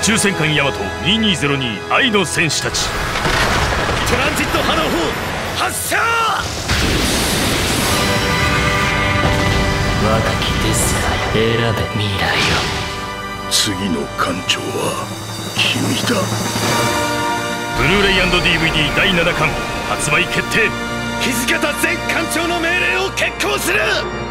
宙戦艦ヤマト2202愛の戦士たち、 トランジット波動砲発射。 若きデスが選べ未来を。 次の艦長は君だ。 ブルーレイ&DVD 第7巻発売決定。 土方前艦長の命令を決行する。